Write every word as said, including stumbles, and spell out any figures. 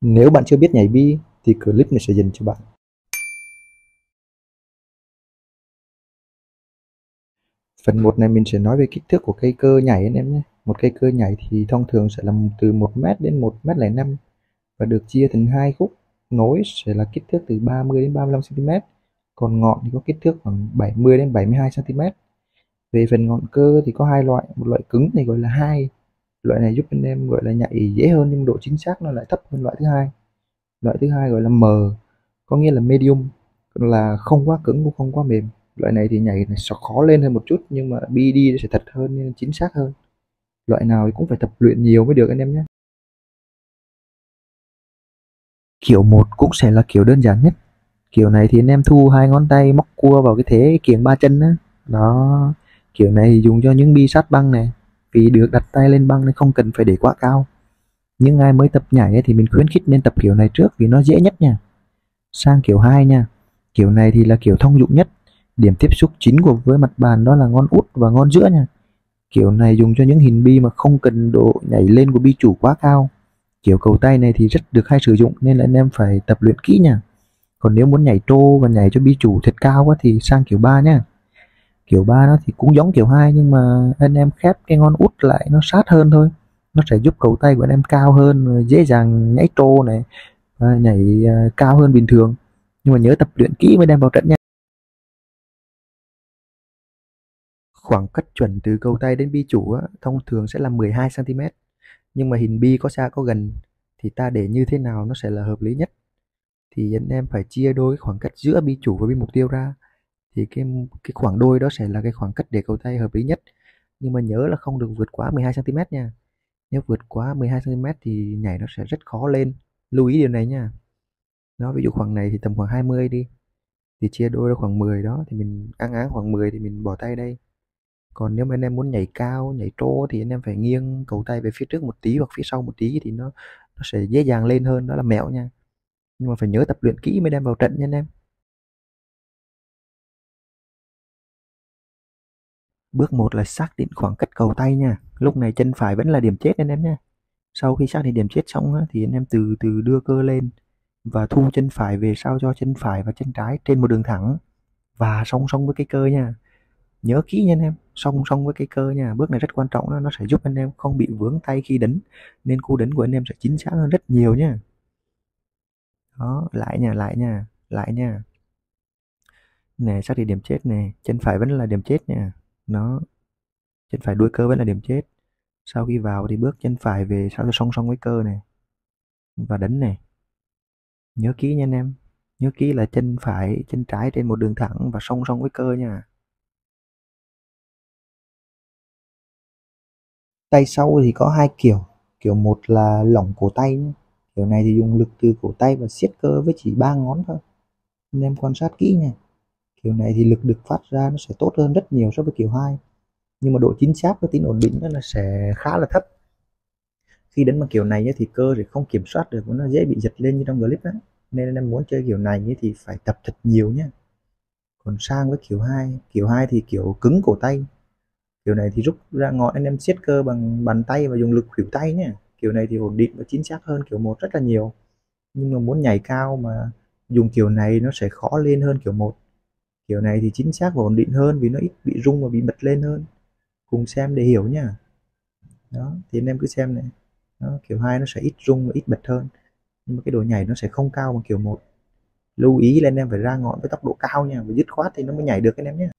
Nếu bạn chưa biết nhảy bi thì clip này sẽ dành cho bạn. Phần một này mình sẽ nói về kích thước của cây cơ nhảy anh em nhé. Một cây cơ nhảy thì thông thường sẽ là từ một mét đến một mét lẻ năm và được chia thành hai khúc. Nối sẽ là kích thước từ ba mươi đến ba mươi lăm xăng ti mét, còn ngọn thì có kích thước khoảng bảy mươi đến bảy mươi hai xăng ti mét. Về phần ngọn cơ thì có hai loại, một loại cứng này gọi là hai. Loại này giúp anh em gọi là nhảy dễ hơn nhưng độ chính xác nó lại thấp hơn loại thứ hai. Loại thứ hai gọi là M, có nghĩa là medium, là không quá cứng cũng không quá mềm. Loại này thì nhảy này sẽ khó lên hơn một chút nhưng mà bi đi sẽ thật hơn nên chính xác hơn. Loại nào thì cũng phải tập luyện nhiều mới được anh em nhé. Kiểu một cũng sẽ là kiểu đơn giản nhất. Kiểu này thì anh em thu hai ngón tay móc cua vào cái thế kiềng ba chân á. Đó, kiểu này thì dùng cho những bi sát băng này, vì được đặt tay lên băng nên không cần phải để quá cao. Nhưng ai mới tập nhảy thì mình khuyến khích nên tập kiểu này trước vì nó dễ nhất nha. Sang kiểu hai nha. Kiểu này thì là kiểu thông dụng nhất. Điểm tiếp xúc chính của với mặt bàn đó là ngón út và ngón giữa nha. Kiểu này dùng cho những hình bi mà không cần độ nhảy lên của bi chủ quá cao. Kiểu cầu tay này thì rất được hay sử dụng nên là anh em phải tập luyện kỹ nha. Còn nếu muốn nhảy trô và nhảy cho bi chủ thật cao quá thì sang kiểu ba nha. Kiểu ba nó thì cũng giống kiểu hai nhưng mà anh em khép cái ngón út lại nó sát hơn thôi. Nó sẽ giúp cầu tay của anh em cao hơn, dễ dàng nhảy trô này, nhảy cao hơn bình thường. Nhưng mà nhớ tập luyện kỹ mới đem vào trận nha. Khoảng cách chuẩn từ cầu tay đến bi chủ á, thông thường sẽ là mười hai xăng ti mét. Nhưng mà hình bi có xa có gần thì ta để như thế nào nó sẽ là hợp lý nhất. Thì anh em phải chia đôi khoảng cách giữa bi chủ và bi mục tiêu ra. Thì cái cái khoảng đôi đó sẽ là cái khoảng cách để cầu tay hợp lý nhất. Nhưng mà nhớ là không được vượt quá mười hai xăng ti mét nha. Nếu vượt quá mười hai xăng ti mét thì nhảy nó sẽ rất khó lên. Lưu ý điều này nha. Nó ví dụ khoảng này thì tầm khoảng hai mươi đi. Thì chia đôi ra khoảng mười đó thì mình áng áng khoảng mười thì mình bỏ tay đây. Còn nếu mà anh em muốn nhảy cao, nhảy trô thì anh em phải nghiêng cầu tay về phía trước một tí hoặc phía sau một tí thì nó nó sẽ dễ dàng lên hơn, đó là mẹo nha. Nhưng mà phải nhớ tập luyện kỹ mới đem vào trận nha anh em. Bước một là xác định khoảng cách cầu tay nha. Lúc này chân phải vẫn là điểm chết anh em nha. Sau khi xác định điểm chết xong á, thì anh em từ từ đưa cơ lên và thu chân phải về sao cho chân phải và chân trái trên một đường thẳng và song song với cái cơ nha. Nhớ kỹ nha anh em, song song với cái cơ nha. Bước này rất quan trọng đó, nó sẽ giúp anh em không bị vướng tay khi đánh nên cú đánh của anh em sẽ chính xác hơn rất nhiều nha. Đó, lại nha, lại nha, lại nha. Nè, xác định điểm chết nè, chân phải vẫn là điểm chết nha. Nó, chân phải đuôi cơ vẫn là điểm chết. Sau khi vào thì bước chân phải về sao cho song song với cơ này và đánh này. Nhớ kỹ nha anh em. Nhớ kỹ là chân phải, chân trái trên một đường thẳng và song song với cơ nha. Tay sau thì có hai kiểu. Kiểu một là lỏng cổ tay nhé. Kiểu này thì dùng lực từ cổ tay và siết cơ với chỉ ba ngón thôi. Anh em quan sát kỹ nha. Kiểu này thì lực được phát ra nó sẽ tốt hơn rất nhiều so với kiểu hai. Nhưng mà độ chính xác và tính ổn định nó là sẽ khá là thấp. Khi đánh bằng kiểu này thì cơ sẽ không kiểm soát được, nó dễ bị giật lên như trong clip á. Nên anh em muốn chơi kiểu này thì phải tập thật nhiều nhé. Còn sang với kiểu hai, kiểu hai thì kiểu cứng cổ tay. Kiểu này thì rút ra ngọn anh em siết cơ bằng bàn tay và dùng lực khuỷu tay nhé. Kiểu này thì ổn định và chính xác hơn kiểu một rất là nhiều. Nhưng mà muốn nhảy cao mà dùng kiểu này nó sẽ khó lên hơn kiểu một. Kiểu này thì chính xác và ổn định hơn vì nó ít bị rung và bị bật lên hơn. Cùng xem để hiểu nhá. Đó, thì anh em cứ xem này. Đó, kiểu hai nó sẽ ít rung và ít bật hơn. Nhưng mà cái độ nhảy nó sẽ không cao bằng kiểu một. Lưu ý là anh em phải ra ngọn với tốc độ cao nha, và dứt khoát thì nó mới nhảy được anh em nhé.